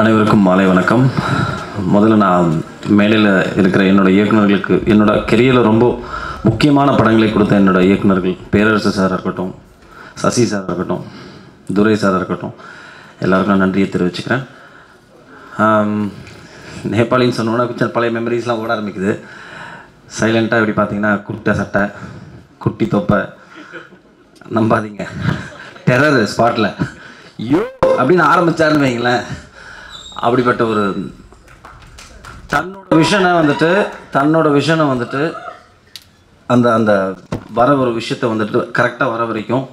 அனைவருக்கும் மாலை வணக்கம். முதல்ல நான் மேடையில் இருக்கிற என்னோட இயக்குநர்களுக்கு, என்னோட கெரியரில் ரொம்ப முக்கியமான படங்களை கொடுத்த என்னோட இயக்குநர்கள், பேரரசு சார் இருக்கட்டும், சசி சார் இருக்கட்டும், துரை சார் இருக்கட்டும், எல்லாருக்கும் நன்றியை தெரிவிச்சுக்கிறேன். நேபாளின்னு சொன்னோன்னா பழைய மெமரிஸ்லாம் ஓட ஆரம்பிக்குது. சைலண்ட்டாக இப்படி பார்த்தீங்கன்னா குட்டை சட்டை, குட்டி தொப்பை, நம்பாதீங்க, டெரர் ஸ்பாட்டில் ஐயோ அப்படின்னு ஆரம்பித்தாருன்னு வைங்களேன். அப்படிப்பட்ட ஒரு தன்னோட விஷனை வந்துட்டு அந்த அந்த வர ஒரு விஷயத்தை வந்துட்டு கரெக்டாக வர வரைக்கும்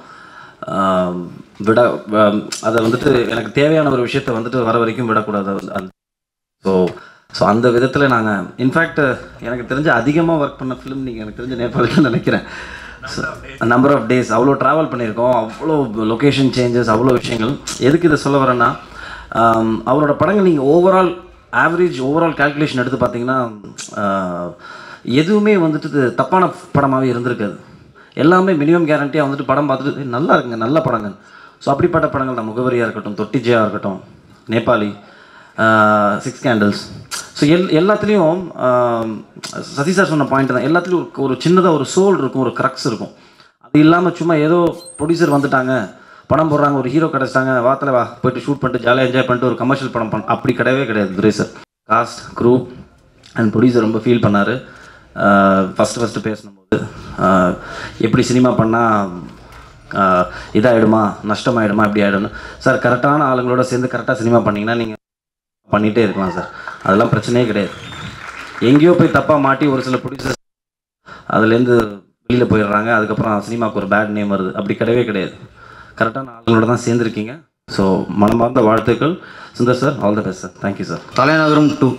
அதை வந்துட்டு எனக்கு தேவையான ஒரு விஷயத்தை வந்துட்டு வர வரைக்கும் விடக்கூடாது. ஸோ அந்த விதத்தில் நாங்கள் இன்ஃபேக்ட் எனக்கு தெரிஞ்ச அதிகமாக ஒர்க் பண்ண ஃபிலிம் நீங்கள் எனக்கு தெரிஞ்ச நேபாளில் நினைக்கிறேன். நம்பர் ஆஃப் டேஸ் அவ்வளோ ட்ராவல் பண்ணியிருக்கோம், அவ்வளோ லொக்கேஷன் சேஞ்சஸ், அவ்வளோ விஷயங்கள். எதுக்கு இதை சொல்ல வரேன்னா, அவரோட படங்கள் நீங்கள் ஓவரால் கால்குலேஷன் எடுத்து பார்த்தீங்கன்னா எதுவுமே வந்துட்டு தப்பான படமாகவே இருந்திருக்காது. எல்லாமே மினிமம் கேரண்டியாக வந்துட்டு படம் பார்த்துட்டு நல்லா இருக்குங்க, நல்ல படங்கள். ஸோ அப்படிப்பட்ட படங்கள் தான் முகவரியாக இருக்கட்டும், தொட்டிஜையாக இருக்கட்டும், நேபாளி, 6 கேண்டில்ஸ். ஸோ எல்லாத்துலேயும் சசி சார் சொன்ன பாயிண்ட் தான், எல்லாத்துலேயும் ஒரு சின்னதாக ஒரு சோல் இருக்கும், ஒரு க்ரக்ஸ் இருக்கும். அது இல்லாமல் சும்மா ஏதோ ப்ரொடியூசர் வந்துட்டாங்க, படம் போடுறாங்க, ஒரு ஹீரோ கிடச்சிட்டாங்க, வாத்தில் வா போய்ட்டு ஷூட் பண்ணிட்டு ஜாலியாக என்ஜாய் பண்ணிட்டு ஒரு கமர்ஷியல் படம் அப்படி கிடையவே கிடையாது. Durai sir cast, crew and producer ரொம்ப ஃபீல் பண்ணார். ஃபஸ்ட்டு பேசணும்போது எப்படி சினிமா பண்ணால் இதாகிடுமா, நஷ்டமாயிடுமா, இப்படி ஆகிடும்னு. சார் கரெக்டான ஆளுங்களோட சேர்ந்து கரெக்டாக சினிமா பண்ணிங்கன்னா நீங்கள் பண்ணிகிட்டே இருக்கலாம் சார், அதெல்லாம் பிரச்சனையே கிடையாது. எங்கேயோ போய் தப்பாக மாட்டி ஒரு சில ப்ரொடியூசர்ஸ் அதுலேருந்து வெளியில் போயிடுறாங்க, அதுக்கப்புறம் சினிமாவுக்கு ஒரு பேட் நேம் வருது. அப்படி கிடையவே கிடையாது, கரெக்டான ஆளுங்களோட தான் சேர்ந்துருக்கீங்க. ஸோ மனமார்ந்த வாழ்த்துக்கள் Sundar sir, all the best sir. Thank you sir. Thalainagaram 2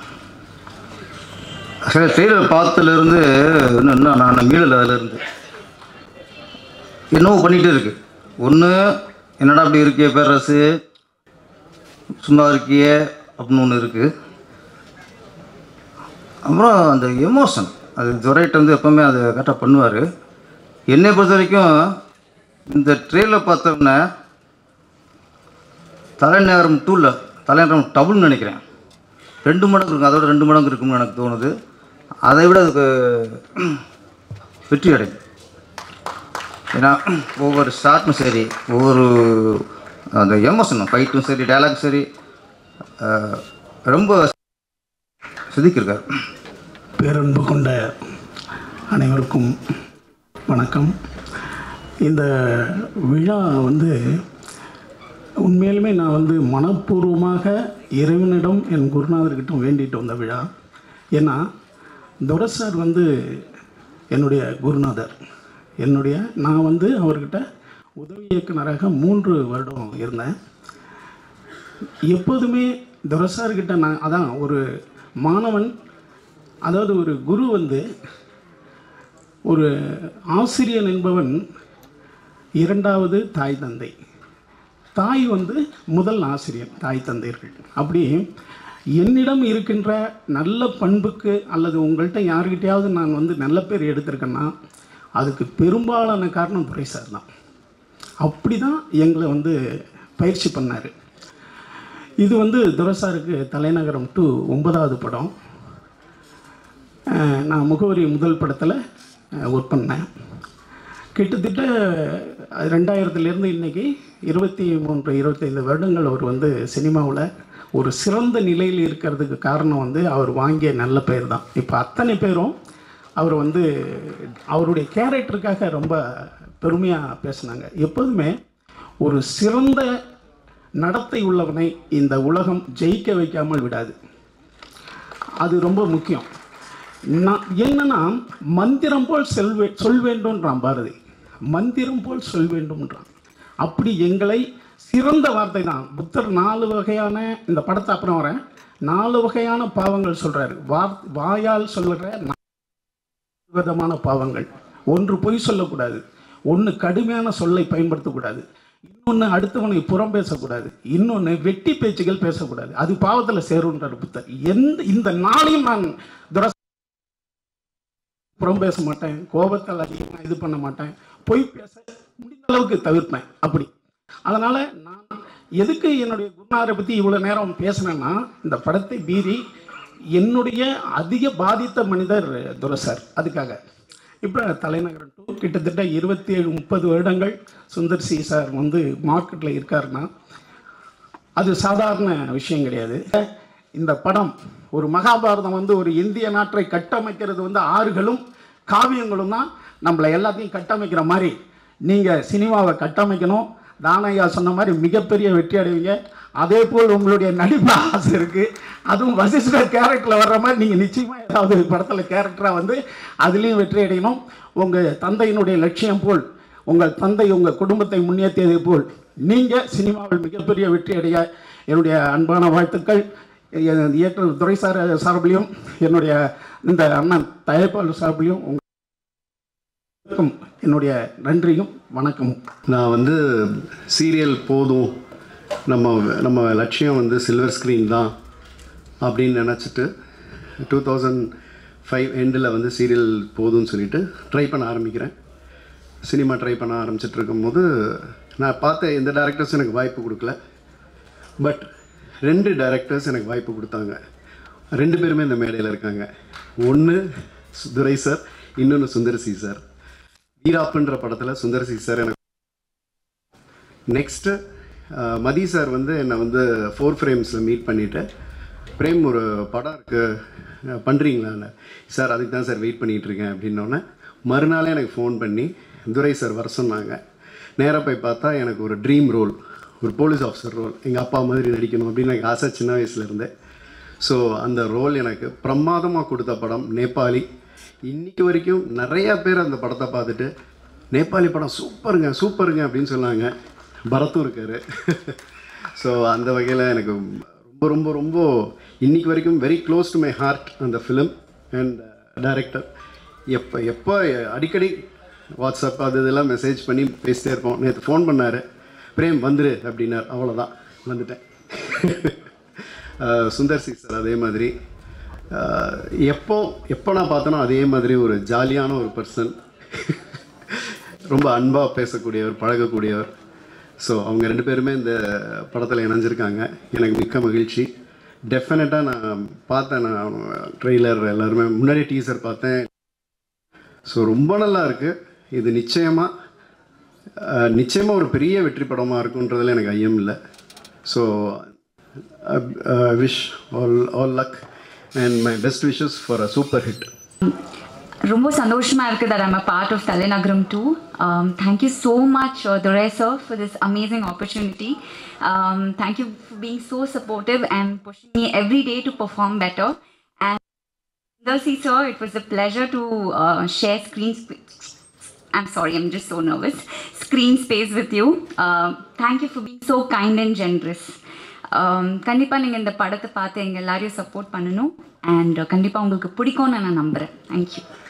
actually trailer பார்த்ததுலேருந்து இன்னும் நான் மீளல. அதிலேருந்து என்னவோ பண்ணிகிட்டே இருக்குது. ஒன்று என்னடா அப்படி இருக்கே பேரரசு, சும்மா இருக்கியே அப்படின்னு ஒன்று இருக்குது. அப்புறம் அந்த எமோஷன், அது துரைட்ட வந்து எப்போவுமே அதை கரெக்டாக பண்ணுவார். என்னை பொறுத்த வரைக்கும் இந்த ட்ரெயிலர் பார்த்தோம்னா தலைநகரம் 2ல் தலைநகரம் டபுள்னு நினைக்கிறேன், 2 மடங்கு இருக்கும், அதோட 2 மடங்கு இருக்கும்னு எனக்கு தோணுது. அதை விட அதுக்கு வெற்றி அடையும். ஏன்னா ஒவ்வொரு ஷார்ட்டும் சரி, ஒவ்வொரு அந்த எமோஷனும், ஃபைட்டும் சரி, டைலாகும் சரி, ரொம்ப செதுக்கியிருக்கார். பேரன்பு கொண்ட அனைவருக்கும் வணக்கம். இந்த விழா உண்மையிலுமே நான் மனப்பூர்வமாக இறைவனிடம் என் குருநாதர்கிட்ட வேண்டிட்டு வந்த விழா. ஏன்னா துரை சார் என்னுடைய குருநாதர். நான் அவர்கிட்ட உதவி இயக்குனராக 3 வருடம் இருந்தேன். எப்போதுமே துரை சார்கிட்ட நான் அதான் ஒரு மாணவன், அதாவது ஒரு குரு ஒரு ஆசிரியன் என்பவன் 2வது தாய் தந்தை. தாய் முதல் ஆசிரியர், தாய் தந்தையர்கள். அப்படி என்னிடம் இருக்கின்ற நல்ல பண்புக்கு அல்லது உங்கள்கிட்ட யார்கிட்டையாவது நான் நல்ல பேர் எடுத்திருக்கேன்னா அதுக்கு பெரும்பாலான காரணம் துரை சார் தான். அப்படி தான் எங்களை பயிற்சி பண்ணார். இது துரை சாருக்கு தலைநகரம் 2 9வது படம். நான் முகவரி முதல் படத்தில் ஒர்க் பண்ணேன். கிட்டத்தட்ட 2000லேருந்து இன்றைக்கி 23-25 வருடங்கள் அவர் சினிமாவில் ஒரு சிறந்த நிலையில் இருக்கிறதுக்கு காரணம் அவர் வாங்கிய நல்ல பெயர் தான். இப்போ அத்தனை பேரும் அவர் அவருடைய கேரக்டருக்காக ரொம்ப பெருமையாக பேசினாங்க. எப்போதுமே ஒரு சிறந்த நடத்தை உள்ளவனை இந்த உலகம் ஜெயிக்க வைக்காமல் விடாது, அது ரொம்ப முக்கியம். நான் என்னன்னா மந்திரம் போல் சொல் வேண்டும்ன்றான் பாரதி, மந்திரம் போல் சொல் வேண்டும்ன்றான். அப்படி எங்களை சிறந்த வார்த்தை தான் புத்தர் 4 வகையான, இந்த படத்தை அப்புறம் வரேன், 4 வகையான பாவங்கள் சொல்கிறாரு. வாயால் சொல்கிற 4 விதமான பாவங்கள். 1 பொய் சொல்லக்கூடாது, 1 கடுமையான சொல்லை பயன்படுத்தக்கூடாது, இன்னொன்று அடுத்தவனை புறம் பேசக்கூடாது, இன்னொன்று வெட்டி பேச்சுகள் பேசக்கூடாது, அது பாவத்தில் சேருன்றார் புத்தர். இந்த 4ஐயும் நான் புறம் பேச மாட்டேன், கோபத்தால் அதிகமாக இது பண்ண மாட்டேன், பொய் பேச முடிந்த அளவுக்கு தவிர்ப்பேன். அப்படி அதனால் நான் எதுக்கு என்னுடைய குருநாதரை பற்றி இவ்வளோ நேரம் பேசினேன்னா, இந்த படத்தை மீறி என்னுடைய அதிக பாதித்த மனிதர் துரை சார். அதுக்காக இப்போ தலைநகரம் 2 கிட்டத்தட்ட 27-30 வருடங்கள் சுந்தர் சி சார் வந்து மார்க்கெட்டில் இருக்காருன்னா அது சாதாரண விஷயம் கிடையாது. இந்த படம் ஒரு மகாபாரதம் வந்து ஒரு இந்திய நாட்டை கட்டமைக்கிறது வந்து ஆறுகளும் காவியங்களும் தான் நம்மளை எல்லாத்தையும் கட்டமைக்கிற மாதிரி நீங்கள் சினிமாவை கட்டமைக்கணும். தானையா சொன்ன மாதிரி மிகப்பெரிய வெற்றி அடைவீங்க. அதே போல் உங்களுடைய நடிப்பு ஆசை இருக்குது. அதுவும் வசிஷ்டர் கேரக்டரில் வர்ற மாதிரி நீங்கள் நிச்சயமாக ஏதாவது படத்தில் கேரக்டராக வந்து அதுலேயும் வெற்றி அடையணும். உங்கள் தந்தையினுடைய லட்சியம் போல் உங்கள் தந்தை உங்கள் குடும்பத்தை முன்னேற்றியது போல் நீங்கள் சினிமாவில் மிகப்பெரிய வெற்றி அடைய என்னுடைய அன்பான வாழ்த்துக்கள். இயக்குனர் துரை சார் சார்பிலையும் என்னுடைய இந்த அண்ணன் தயாரிப்பாளர் சார்பிலையும் உங்களுக்கும் என்னுடைய நன்றியும் வணக்கமும். நான் வந்து சீரியல் போதும், நம்ம லட்சியம் வந்து சில்வர் ஸ்க்ரீன் தான் அப்படின்னு நினச்சிட்டு 2005 எண்டில் வந்து சீரியல் போதும்னு சொல்லிட்டு ட்ரை பண்ண ஆரம்பிக்கிறேன். சினிமா ட்ரை பண்ண ஆரம்பிச்சிட்டு இருக்கும்போது நான் பார்த்த எந்த டேரக்டர்ஸும் எனக்கு வாய்ப்பு கொடுக்கல. பட் 2 டைரக்டர்ஸ் எனக்கு வாய்ப்பு கொடுத்தாங்க. 2 பேருமே இந்த மேடையில் இருக்காங்க. ஒன்று துரை சார், இன்னொன்று சுந்தர் சி சார். வீராப்புன்ற படத்தில் சுந்தர் சி சார் எனக்கு. நெக்ஸ்ட்டு மதி சார் வந்து என்னை வந்து 4 ஃப்ரேம்ஸில் மீட் பண்ணிவிட்டு, பிரேம் ஒரு படம் இருக்குது பண்ணுறீங்களான்னு. சார் அதுக்கு தான் சார் வெயிட் பண்ணிகிட்ருக்கேன் அப்படின்னோடனே மறுநாளே எனக்கு ஃபோன் பண்ணி துரை சார் வர சொன்னாங்க. நேராக போய் பார்த்தா எனக்கு ஒரு ட்ரீம் ரோல், ஒரு போலீஸ் ஆஃபீஸர் ரோல், எங்கள் அப்பா மாதிரி நடிக்கணும் அப்படின்னு எனக்கு ஆசை சின்ன வயசுலேருந்தே. ஸோ அந்த ரோல் எனக்கு பிரமாதமாக கொடுத்த படம் நேபாளி. இன்றைக்கி வரைக்கும் நிறையா பேர் அந்த படத்தை பார்த்துட்டு நேபாளி படம் சூப்பருங்க சூப்பருங்க அப்படின்னு சொன்னாங்க. பரத்தும் இருக்கார். ஸோ அந்த வகையில் எனக்கு ரொம்ப ரொம்ப ரொம்ப இன்றைக்கி வரைக்கும் very close to my heart அந்த ஃபிலிம் அண்ட் டைரக்டர். எப்போ அடிக்கடி வாட்ஸ்அப் அது இதெல்லாம் மெசேஜ் பண்ணி பேசிட்டே இருப்போம். நேற்று ஃபோன் பண்ணார், பிரேம் வந்துரு அப்படின்னார். அவ்வளோதான், வந்துட்டேன். சுந்தர் சி சார் அதே மாதிரி எப்போ நான் பார்த்தனோ அதே மாதிரி ஒரு ஜாலியான ஒரு பர்சன், ரொம்ப அன்பாக பேசக்கூடியவர், பழகக்கூடியவர். ஸோ அவங்க 2 பேருமே இந்த படத்தில் இணைஞ்சிருக்காங்க. எனக்கு மிக்க மகிழ்ச்சி. டெஃபினட்டாக நான் பார்த்தேன், நான் ட்ரெய்லர் எல்லாருமே முன்னாடியே டீசர் பார்த்தேன். ஸோ ரொம்ப நல்லா இருக்குது. இது நிச்சயமாக ஒரு பெரிய வெற்றி படமாக இருக்குன்றதில் எனக்கு ஐயம் இல்லை. So wish all luck and my best wishes for a super hit. ரொம்ப சந்தோஷமா இருக்கு that I'm a part of Thalainagaram 2. Thank you so much Dhorai sir for this amazing opportunity. Thank you for being so supportive and pushing me every day to perform better. And sir, it was a pleasure to share I'm sorry, I'm just so nervous. Screen space with you. Thank you for being so kind and generous. கண்டிப்பாக நீங்கள் இந்த படத்தை பார்த்து எங்கள் எல்லாரையும் support பண்ணணும். And கண்டிப்பாக உங்களுக்கு பிடிக்கும்னு நான் நம்புகிறேன். தேங்க்யூ.